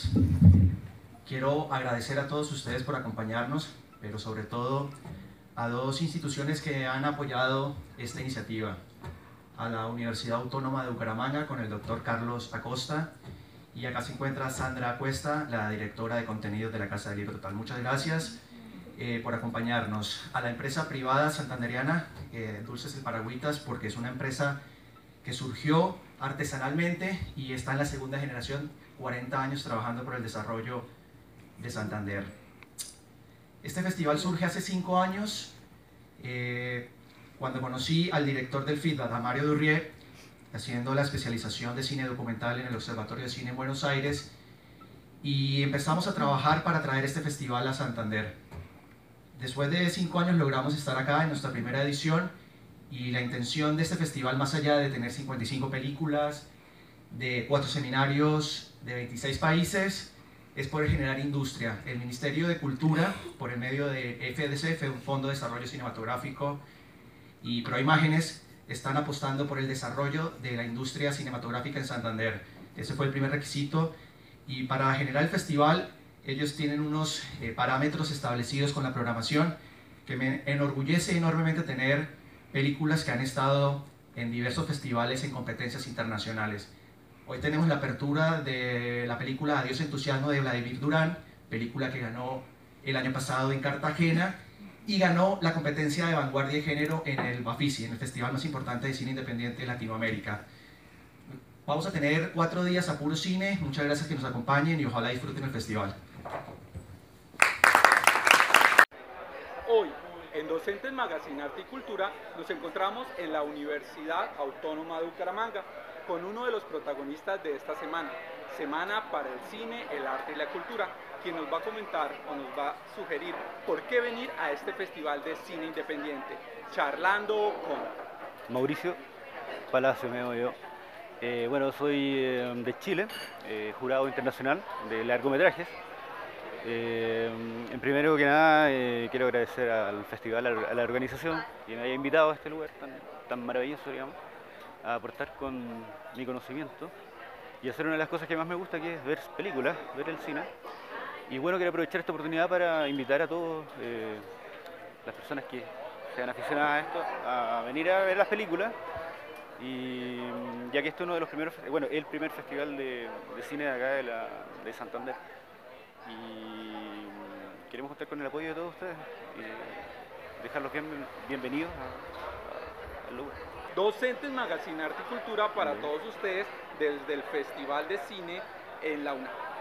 días. Quiero agradecer a todos ustedes por acompañarnos, pero sobre todo a dos instituciones que han apoyado esta iniciativa. A la Universidad Autónoma de Bucaramanga con el doctor Carlos Acosta, y acá se encuentra Sandra Cuesta, la directora de contenidos de la Casa del Libro Total. Muchas gracias por acompañarnos. A la empresa privada santanderiana Dulces El Paragüitas, porque es una empresa que surgió artesanalmente y está en la segunda generación, 40 años trabajando por el desarrollo de Santander. Este festival surge hace 5 años, cuando conocí al director del FIDBAT, a Mario Durrié, haciendo la especialización de cine documental en el Observatorio de Cine en Buenos Aires, y empezamos a trabajar para traer este festival a Santander. Después de 5 años logramos estar acá en nuestra primera edición, y la intención de este festival, más allá de tener 55 películas, de 4 seminarios de 26 países, es poder generar industria. El Ministerio de Cultura, por el medio de FDC, un Fondo de Desarrollo Cinematográfico, y Proimágenes, están apostando por el desarrollo de la industria cinematográfica en Santander. Ese fue el primer requisito, y para generar el festival ellos tienen unos parámetros establecidos con la programación, que me enorgullece enormemente tener películas que han estado en diversos festivales en competencias internacionales. Hoy tenemos la apertura de la película Adiós Entusiasmo de Vladimir Durán, película que ganó el año pasado en Cartagena, y ganó la competencia de vanguardia y género en el Bafisi, en el festival más importante de cine independiente de Latinoamérica. Vamos a tener 4 días a puro cine. Muchas gracias que nos acompañen y ojalá disfruten el festival. Hoy, en Docentes Magazine Arte y Cultura, nos encontramos en la Universidad Autónoma de Bucaramanga con uno de los protagonistas de esta semana, Semana para el Cine, el Arte y la Cultura, quien nos va a comentar o nos va a sugerir por qué venir a este festival de cine independiente, charlando con Mauricio Palacio, me llamo yo. Bueno, soy de Chile, jurado internacional de largometrajes. En primero que nada, quiero agradecer al festival, a la organización, que me haya invitado a este lugar tan maravilloso, digamos, a aportar con mi conocimiento y hacer una de las cosas que más me gusta, que es ver películas, ver el cine. Y bueno, quiero aprovechar esta oportunidad para invitar a todas las personas que sean aficionadas a esto, a venir a ver las películas. Y ya que este es uno de los primeros, bueno, el primer festival de cine de acá de Santander, y queremos contar con el apoyo de todos ustedes y dejarlos bienvenidos al lugar. Docentes Magazine Arte y Cultura para todos ustedes desde el Festival de Cine en la UNAM.